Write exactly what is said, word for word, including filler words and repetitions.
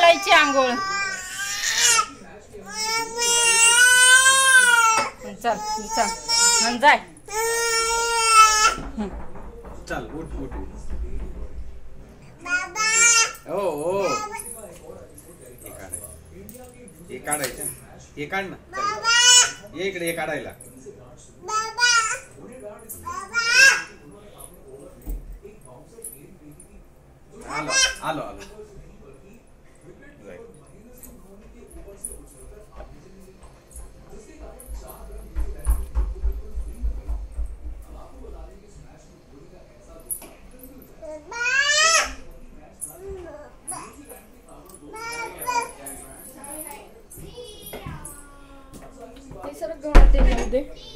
करायची आंघोळ. चल चल जाय. चल उठ उठ. ओ ओ हे काढायचं. हे काढ ना. ये इकडे हे काढायला. आलो आलो आलो. ते सर गवते